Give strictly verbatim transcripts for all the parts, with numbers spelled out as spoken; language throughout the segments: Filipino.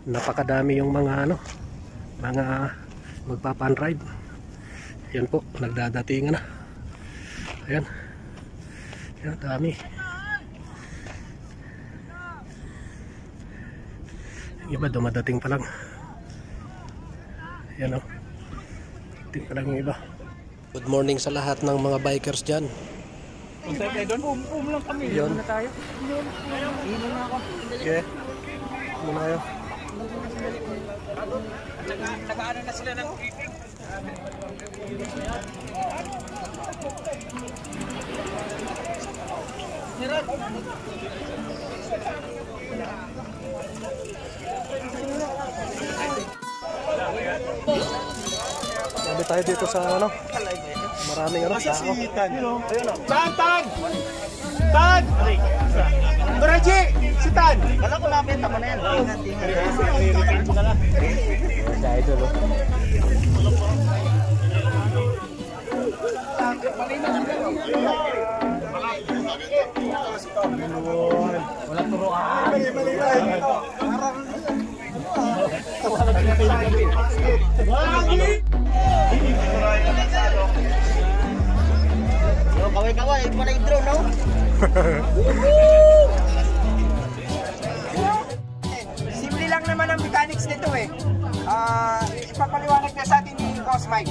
napakadami yung mga ano, mga magpapan-ride. Yan po, nagdadatingan na. Ayan. Ayan, dami. Yung iba dumadating pa lang. Ayan o. Dating pa lang yung iba. Good morning sa lahat ng mga bikers dyan. Puntay kayo doon? Pum, pum lang kami. Yun. Muna tayo. Yun. Inom na ako. Okay. Muna kayo. Nag-ano na sila ng briefing? Sabi tayo dito sa ano, maraming ano, tao. Tan! Tan! Tan! Reggie! Si Tan! Kala ko nabenta mo na yan. Ingat, ingat. Sa idol, oh. Walang turuan. Kaway-kaway, ito pala yung drone, no? Simple lang naman ang mechanics nito eh. Uh, ipapaliwanag na sa atin ni Cosmike.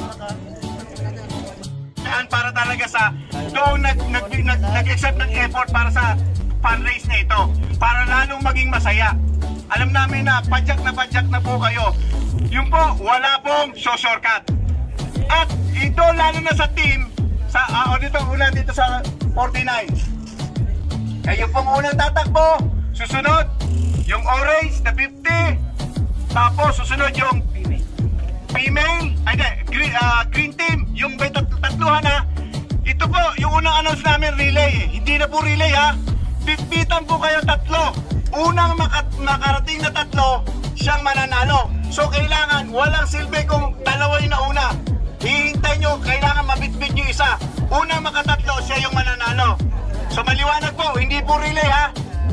Para talaga sa doon nag-accept nag, nag, nag ng effort para sa fundraise na ito. Para lalong maging masaya. Alam namin na padyak na padyak na po kayo. Yung po, wala pong shortcut. At ito lalo na sa team, sa uh, o dito una dito sa forty-nine. Kayo pong unang tatakbo, susunod yung orange na fifty, tapos susunod yung female, ay hindi, green, uh, green team, yung may tat tatluhan ha. Ito po, yung unang announce namin relay, eh. Hindi na po relay ha. Pitpitan po kayo tatlo. Unang maka makarating na tatlo, siyang mananalo. So kailangan, walang silbi kung dalawa yung nauna. Hihintay nyo, kailangan mabitbit nyo isa. Unang makatatlo, siya yung mananalo. So maliwanag po, hindi po relay ha.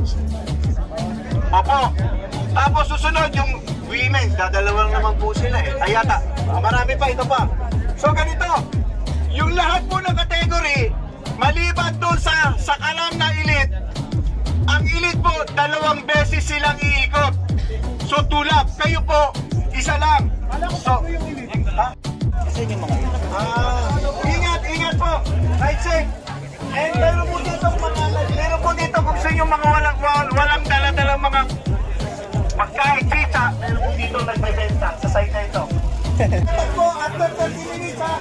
Opo. Tapos susunod yung women, dadalawang naman po sila eh. Ayata, marami pa, ito pa. So ganito, yung lahat po ng kategory, maliban doon sa, sa kalam na elite, ang elite po, dalawang beses silang iikot. So tulap, kayo po, isa lang. So, ha? Kasi yung mga elite. Ah, ingat, ingat po. Right check. And meron po dito mga, meron po dito kung sa inyo mga walang, walang dala-dalang mga pagkain, chicha, meron po dito nagbebenta sa site na ito. Ito po, at thirty minutes ha.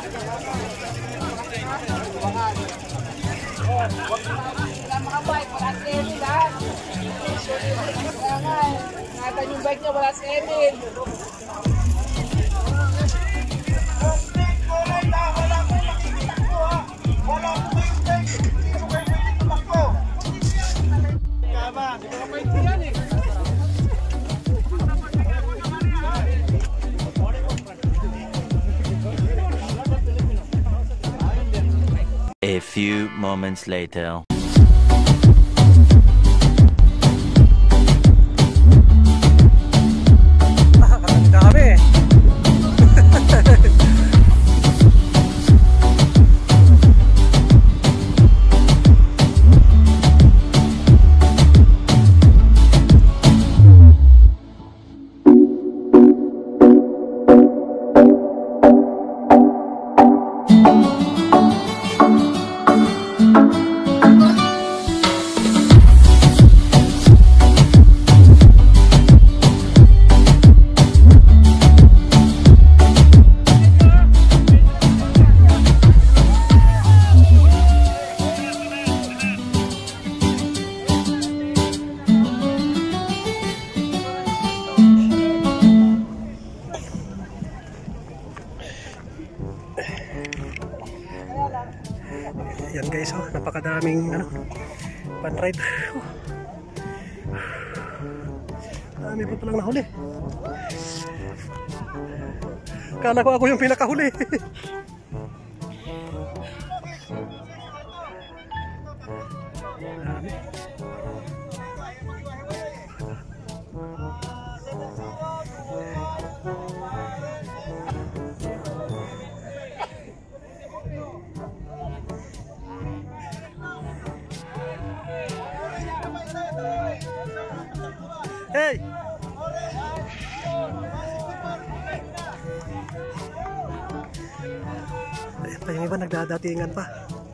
Wala mga bike, wala sa Emil lahat. Kaya nga, nakatan yung bike niya, wala sa Emil. A few moments later. Dami. Yan guys, oh, napakadaming ano, pan-ride. Oh. Dami pa palang nahuli. Kala ko ako yung pinakahuli. Dami. Hey! Ayan pa, yung iba nagdadatingan pa.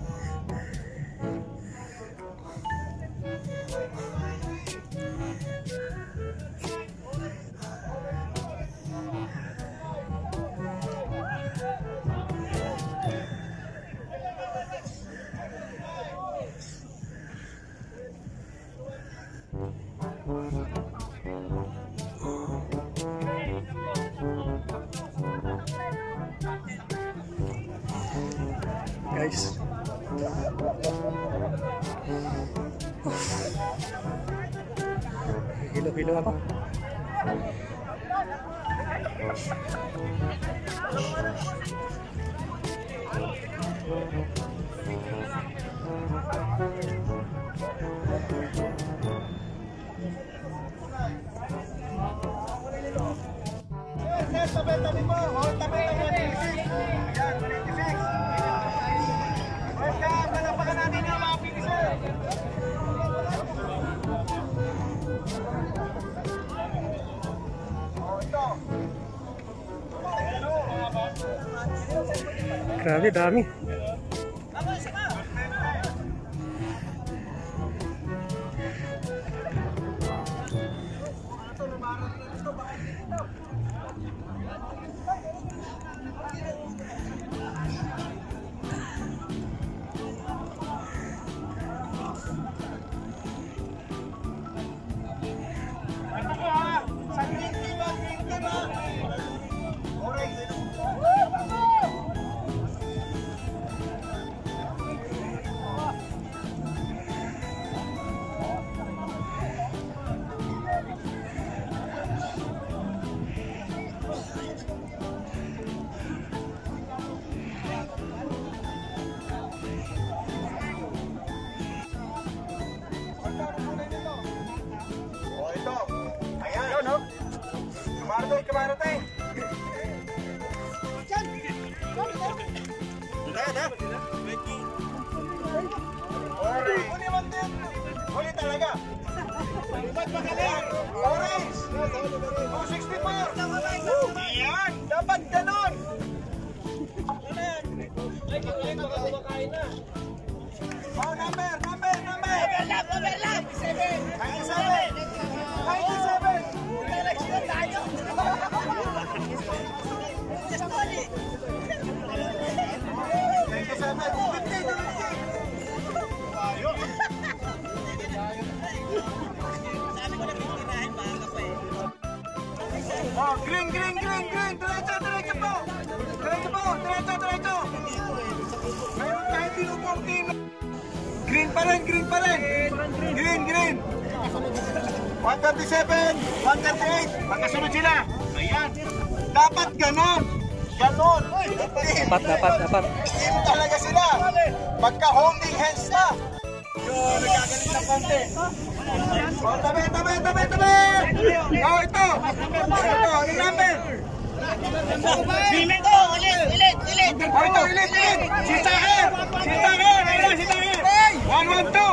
Guys, kilo-kilo ako. Tabi-tabi mo, oh, tabi-tabi. Ayan, twenty-six. Basta, palapakan natin yung mga finisher. Oh, ito. Grabe, dami. Oh, ito. Ayan. Ito, no? Kumarating, kumarating. Ayan, ha? Orange. Huli man din. Huli talaga. Orange. two sixty-four. Ayan. Dapat ganon. Oh, number, number, number. Number lang, number lang. ninety-seven. ninety-seven. Election tayo. ninety-seven. fifty, fifty. Oh, green, green, green, green. Diretso, diretso po. Diretso po, diretso, diretso. Mayroon kahit tinupong team. Green pa rin, green pa rin. Green, green. one thirty-seven, one thirty-eight. Magkasunod sila. Ayan. Dapat ganon. Ganon. Dapat, dapat, dapat. Team talaga sila. Magka-holding hands na. Yun, nagkagalit ng konti. Oh, tabi, tabi, tabi, tabi. Oh, ito. Ito, yung number. Limit ko, ulit, ulit, ulit. Oh, ito, ilit, ilit. Si Tahir. Si Tahir. Ayun, si Tahir. one one two.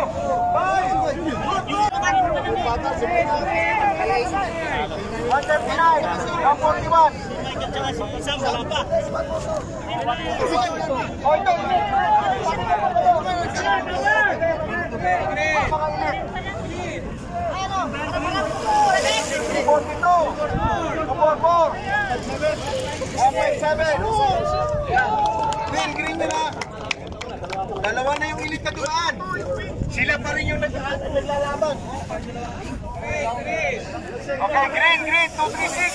one thirty-nine. one forty-one. Oh, ito. forty-two. two forty-four. one fifty-seven. Green, green nila. Dalawa na yung ilit na dumaan. Sila pa rin yung naglalaban. Okay, green, green. two thirty-six.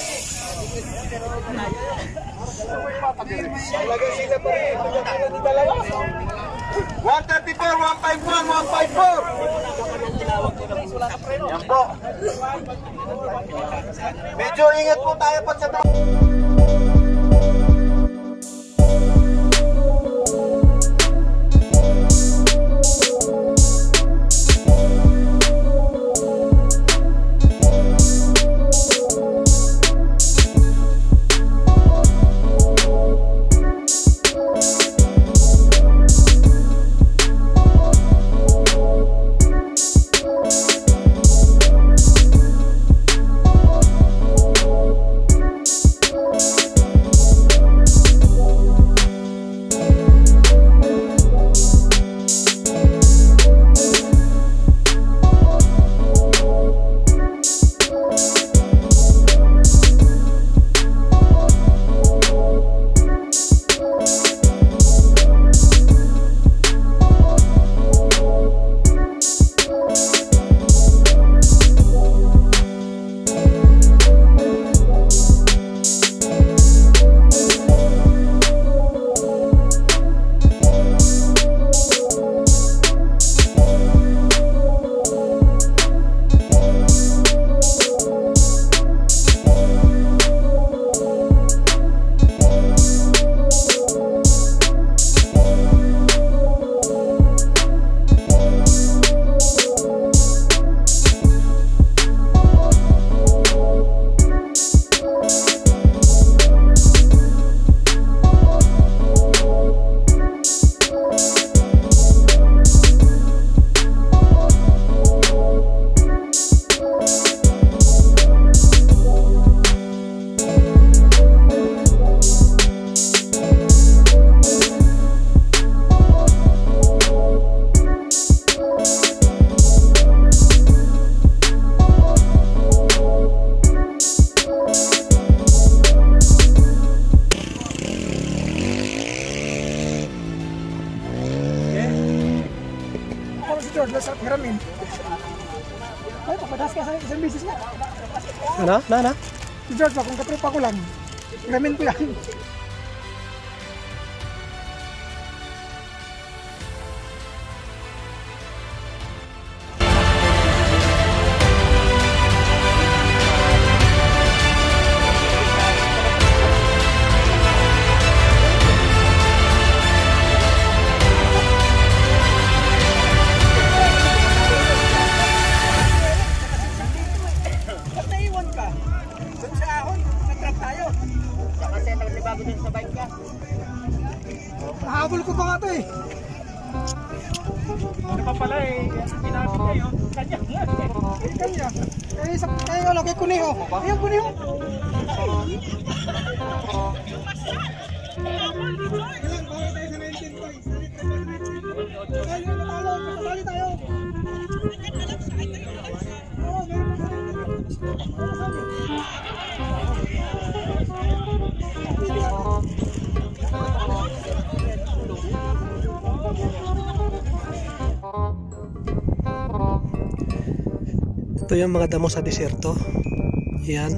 Talaga sila pa rin. one thirty-four, one fifty-one, one fifty-four. Yan po. Medyo ingat po tayo pag sa George, nasa hiramin. Ay, papadas ka sa isang bisis na. Ano? Na, na? Si George, kung katropa ko lang, hiramin ko yan. Nahabol ko pa nga ito eh. Ano pa pala eh, ginamit kayo, kanya nga. Eh, kanya. Eh, sa kaya ano, kay Kuneho. Ayun, Kuneho. Sali tayo. Oo, meron pa Ito yung mga damo sa disyerto. Yan.